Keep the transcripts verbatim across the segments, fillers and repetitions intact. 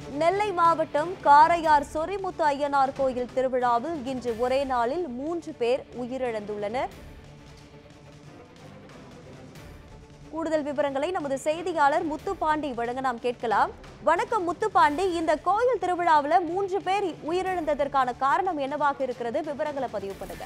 நெல்லை மாவட்டம் காரையார் சொரிமுத்து ஐயனார் கோயில் திருவிழாவில் இன்று ஒரே நாளில் மூன்று பேர் உயிரிழந்துள்ளனர். கூடுதல் விவரங்களை நமது செய்தியாளர் முத்துப்பாண்டி வழங்க நாம் கேட்கலாம். வணக்கம் முத்துப்பாண்டி, இந்த கோயில் திருவிழாவில் மூன்று பேர் உயிரிழந்ததற்கான காரணம் என்னவாக இருக்கிறது? விவரங்களை பதிவு பண்ணுங்க.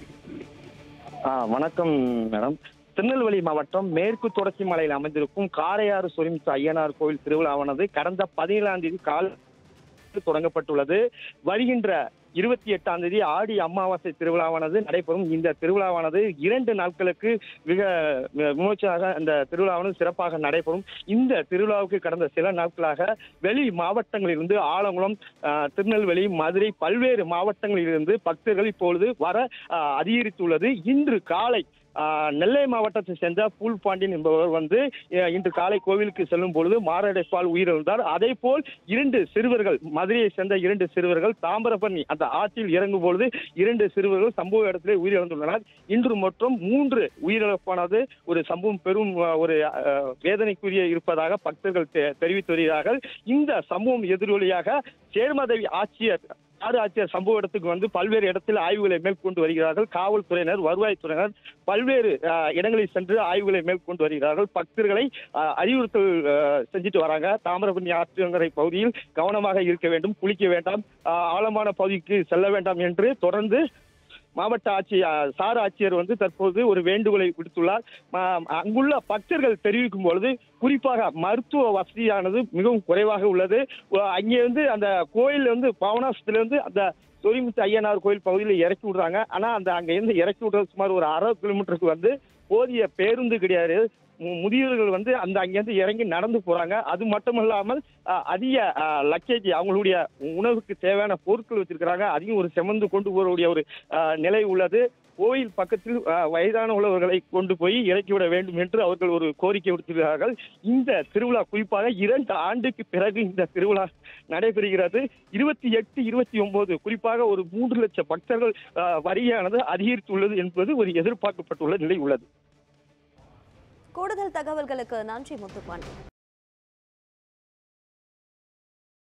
வணக்கம் மேடம். திருநெல்வேலி மாவட்டம் மேற்கு தொடர்ச்சி மலையில் அமைந்திருக்கும் காரையாறு சொரிமுத்து ஐயனார் கோயில் திருவிழாவானது கடந்த பதினேழாம் தேதி காலை தொடங்கப்பட்டுள்ளது. வருகின்ற இருபத்தி எட்டாம் தேதி ஆடி அமாவாசை திருவிழாவானது நடைபெறும். இந்த திருவிழாவானது இரண்டு நாட்களுக்கு மிக விமர்சையாக இந்த திருவிழாவானது சிறப்பாக நடைபெறும். இந்த திருவிழாவுக்கு கடந்த சில நாட்களாக வெளி மாவட்டங்களிலிருந்து ஆலங்குளம், திருநெல்வேலி, மதுரை பல்வேறு மாவட்டங்களிலிருந்து பக்தர்கள் இப்பொழுது வர அதிகரித்துள்ளது. இன்று காலை நெல்லை மாவட்டத்தை சேர்ந்த பூல்பாண்டியன் என்பவர் வந்து இன்று காலை கோவிலுக்கு செல்லும் பொழுது மாரடைப்பால் உயிரிழந்தார். அதே போல் இரண்டு சிறுவர்கள், மதுரையை சேர்ந்த இரண்டு சிறுவர்கள் தாமிரபரணி அந்த ஆற்றில் இறங்கும் பொழுது இரண்டு சிறுவர்கள் சம்பவ இடத்திலே உயிரிழந்துள்ளனர். இன்று மற்றும் மூன்று உயிரிழப்பானது ஒரு சம்பவம் பெரும் ஒரு வேதனைக்குரிய இருப்பதாக பக்தர்கள் தெரிவித்து வருகிறார்கள். இந்த சம்பவம் எதிரொலியாக சேர்மதவி ஆட்சியர் ஆறு ஆட்சியர் சம்பவ இடத்துக்கு வந்து பல்வேறு இடத்தில் ஆய்வுகளை மேற்கொண்டு வருகிறார்கள். காவல்துறையினர், வருவாய்த்துறையினர் பல்வேறு இடங்களில் சென்று ஆய்வுகளை மேற்கொண்டு வருகிறார்கள். பக்தர்களை அறிவுறுத்தல் செஞ்சுட்டு வராங்க. தாமிரபரணி ஆற்றங்கரை பகுதியில் கவனமாக இருக்க வேண்டும், குளிக்க வேண்டாம், ஆழமான பகுதிக்கு செல்ல வேண்டாம் என்று தொடர்ந்து மாவட்ட ஆட்சியர் சார் ஆட்சியர் வந்து தற்போது ஒரு வேண்டுகோளை விடுத்துள்ளார். அங்குள்ள பக்தர்கள் தெரிவிக்கும் பொழுது குறிப்பாக மருத்துவ வசதியானது மிகவும் குறைவாக உள்ளது. அங்கே வந்து அந்த கோயில் வந்து பாவனாசத்திலிருந்து அந்த சொரிமுத்து ஐயனார் கோயில் பகுதியில் இறக்கி விடுறாங்க. ஆனா அந்த அங்க இருந்து இறக்கி விடுறது சுமார் ஒரு அரை கிலோமீட்டருக்கு வந்து போதிய பேருந்து கிடையாது. முதியவர்கள் வந்து அந்த அங்கிருந்து இறங்கி நடந்து போறாங்க. அது மட்டுமல்லாமல் அதிக லக்கேஜ், அவங்களுடைய உணவுக்கு தேவையான பொருட்கள் வச்சிருக்கிறாங்க. அதையும் ஒரு செமந்து கொண்டு போறக்கூடிய ஒரு நிலை உள்ளது. கோயில் பக்கத்தில் வயதான உள்ளவர்களை கொண்டு போய் இறக்கிவிட வேண்டும் என்று அவர்கள் ஒரு கோரிக்கை விடுத்திருக்கிறார்கள். இந்த திருவிழா குறிப்பாக இரண்டு ஆண்டுக்கு பிறகு இந்த திருவிழா நடைபெறுகிறது. இருபத்தி எட்டு இருபத்தி ஒன்பது குறிப்பாக ஒரு மூன்று லட்சம் பக்தர்கள் வருகையானது அதிகரித்துள்ளது என்பது ஒரு எதிர்பார்க்கப்பட்டுள்ள நிலை உள்ளது. கூடுதல் தகவல்களுக்கு நன்றி முத்துப்பாண்டி.